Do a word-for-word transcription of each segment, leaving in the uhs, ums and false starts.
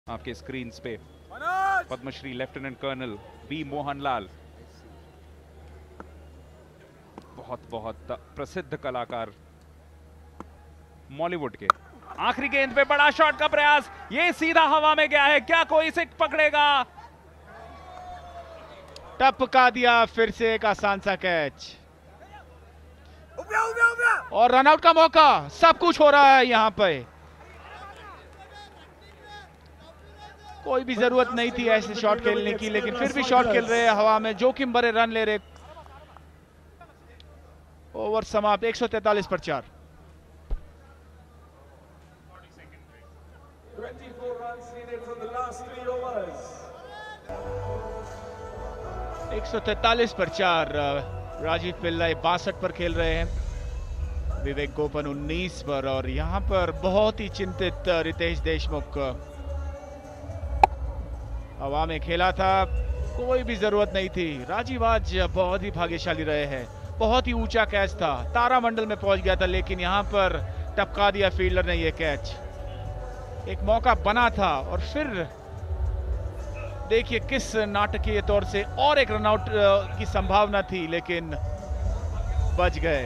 आपके स्क्रीन पे Padma Shri lieutenant colonel B Mohanlal, बहुत बहुत प्रसिद्ध कलाकार बॉलीवुड के। आखिरी गेंद पे बड़ा शॉट का प्रयास, ये सीधा हवा में गया है, क्या कोई इसे पकड़ेगा? टपका दिया फिर से एक आसान सा कैच और रनआउट का मौका। सब कुछ हो रहा है यहां पे, कोई भी जरूरत नहीं थी ऐसे शॉट खेलने की, लेकिन फिर भी शॉट खेल रहे हैं हवा में, जोखिम भरे रन ले रहे। ओवर समाप्त, एक सौ तैंतालीस पर चार। एक सौ तैंतालीस पर चार। राजीव पिल्लाई बासठ पर खेल रहे हैं, विवेक गोपन उन्नीस पर, और यहां पर बहुत ही चिंतित रितेश देशमुख। हवा में खेला था, कोई भी जरूरत नहीं थी। राजीव आज बहुत ही भाग्यशाली रहे हैं, बहुत ही ऊंचा कैच था, तारामंडल में पहुंच गया था, लेकिन यहां पर टपका दिया फील्डर ने यह कैच। एक मौका बना था और फिर देखिए किस नाटकीय तौर से और एक रनआउट की संभावना थी, लेकिन बच गए।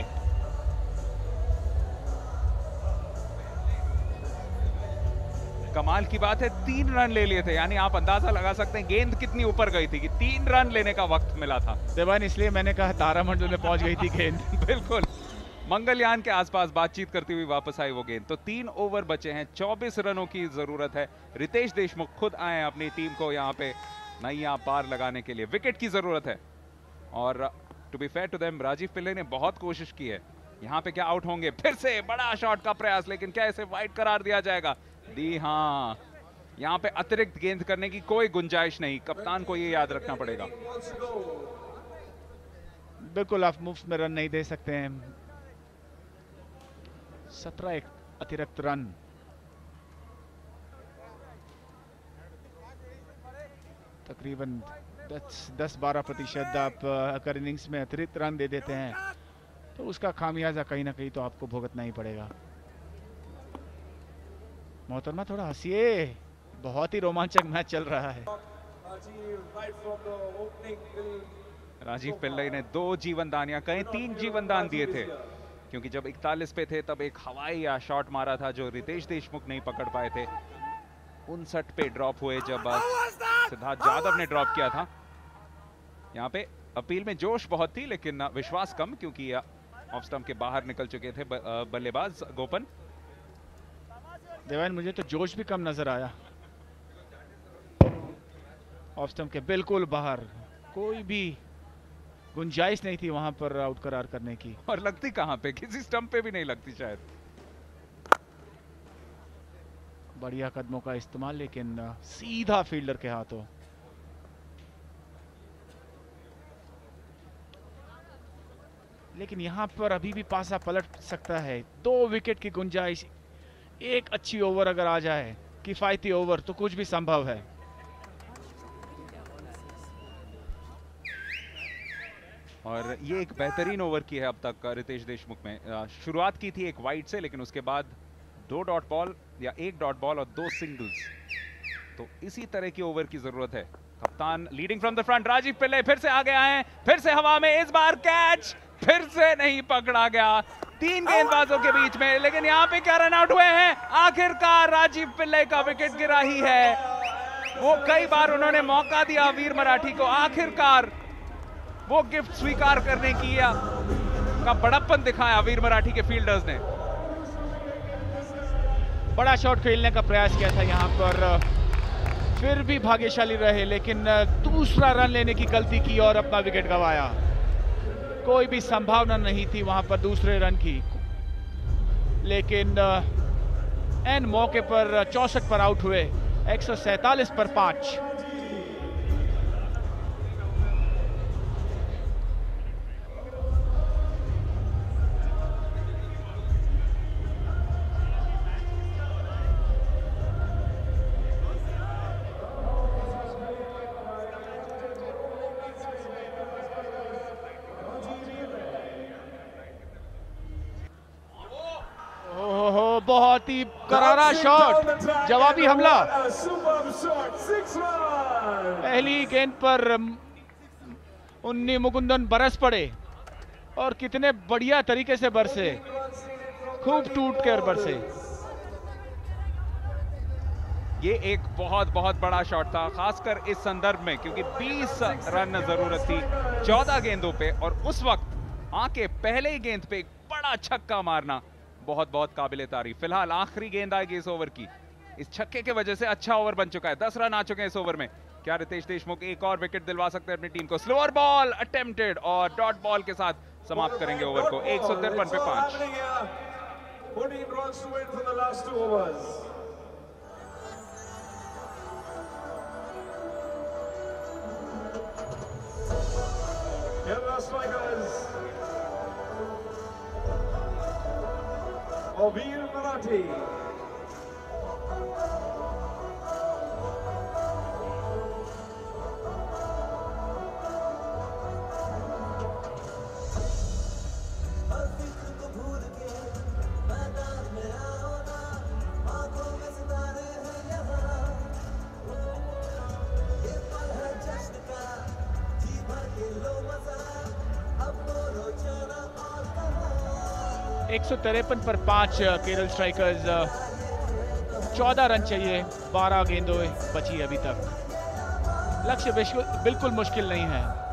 कमाल की बात है, तीन रन ले लिए थे, यानी आप अंदाजा लगा सकते हैं गेंद कितनी ऊपर गई थी कि तीन रन लेने का वक्त मिला था। देवान, इसलिए मैंने कहा तारामंडल में पहुंच गई थी गेंद। बिल्कुल, मंगलयान के आसपास बातचीत करती हुई वापस आई वो गेंद। तो तीन ओवर बचे हैं, चौबीस रनों की जरूरत है। रितेश देशमुख खुद आए अपनी टीम को यहाँ पे नैया पार लगाने के लिए, विकेट की जरूरत है। और to be fair to them, Rajeev Pillai ने बहुत कोशिश की है। यहाँ पे क्या आउट होंगे? फिर से बड़ा शॉट का प्रयास, लेकिन क्या इसे वाइड करार दिया जाएगा? दी हाँ, यहाँ पे अतिरिक्त गेंद करने की कोई गुंजाइश नहीं, कप्तान को ये याद रखना पड़ेगा। बिल्कुल, आप मुफ्त में रन नहीं दे सकते हैं। सत्रह एक अतिरिक्त रन, तकरीबन दस बारह प्रतिशत आप अगर इनिंग्स में अतिरिक्त रन दे देते हैं तो उसका खामियाजा कहीं ना कहीं तो आपको भुगतना ही पड़ेगा। मोहतरमा थोड़ा हंसिए, बहुत ही रोमांचक मैच चल रहा है। राजीव पिल्लई ने दो जीवन दान या कहीं तीन जीवन दान दिए थे, क्योंकि जब इकतालीस पे थे तब एक हवाई या शॉट मारा था जो रितेश देशमुख नहीं पकड़ पाए थे। उनसठ पे ड्रॉप हुए जब सिद्धार्थ यादव ने ड्रॉप किया था। यहाँ पे अपील में जोश बहुत थी, लेकिन विश्वास कम, क्योंकि ऑफ स्टंप के बाहर निकल चुके थे बल्लेबाज गोपन। देवान, मुझे तो जोश भी कम नजर आया। ऑफ स्टंप के बिल्कुल बाहर, कोई भी गुंजाइश नहीं थी वहां पर आउट करार करने की। और लगती कहां पे, किसी स्टंप पे भी नहीं लगती शायद। बढ़िया कदमों का इस्तेमाल, लेकिन सीधा फील्डर के हाथों। लेकिन यहां पर अभी भी पासा पलट सकता है, दो विकेट की गुंजाइश। एक अच्छी ओवर अगर आ जाए, किफायती ओवर, तो कुछ भी संभव है। और ये एक बेहतरीन ओवर की है अब तक रितेश देशमुख में। शुरुआत की थी एक वाइड से, लेकिन उसके बाद दो डॉट बॉल या एक डॉट बॉल और दो सिंगल्स। तो इसी तरह की ओवर की जरूरत है। कप्तान leading from the front, Rajeev Pillai फिर से आगे आए, फिर से हवा में, इस बार कैच फिर से नहीं पकड़ा गया तीन गेंदबाजों के बीच में। लेकिन यहाँ पे क्या रन आउट हुए हैं? आखिरकार राजीव पिल्ले का विकेट गिरा ही है। वो कई बार उन्होंने मौका दिया वीर मराठी को, आखिरकार वो गिफ्ट स्वीकार करने की या का बड़प्पन दिखाया वीर मराठी के फील्डर्स ने। बड़ा शॉट खेलने का प्रयास किया था यहाँ पर, फिर भी भाग्यशाली रहे, लेकिन दूसरा रन लेने की गलती की और अपना विकेट गंवाया। कोई भी संभावना नहीं थी वहां पर दूसरे रन की, लेकिन एन मौके पर चौसठ पर आउट हुए। एक सौ सैंतालीस पर पांच। बहुत ही करारा शॉट, जवाबी हमला। पहली गेंद पर उन्नी मुकुंदन बरस पड़े और कितने बढ़िया तरीके से बरसे, खूब टूट कर बरसे। ये एक बहुत बहुत बड़ा शॉट था, खासकर इस संदर्भ में क्योंकि बीस रन जरूरत थी चौदह गेंदों पे, और उस वक्त आके पहले ही गेंद पे एक बड़ा छक्का मारना बहुत बहुत काबिले तारीफ। फिलहाल आखिरी गेंद आएगी इस ओवर की, इस छक्के के वजह से अच्छा ओवर बन चुका है, दस रन आ चुके हैं इस ओवर में। क्या रितेश देशमुख एक और विकेट दिलवा सकते हैं अपनी टीम को? स्लोअर बॉल अटेम्प्टेड और डॉट बॉल के साथ समाप्त करेंगे ओवर को एक सौ तिरपन पे पांच। Ovir Marathi, एक सौ तिरपन पर पांच केरल स्ट्राइकर्स, चौदह रन चाहिए, बारह गेंदों बची अभी तक। लक्ष्य बिल्कुल मुश्किल नहीं है।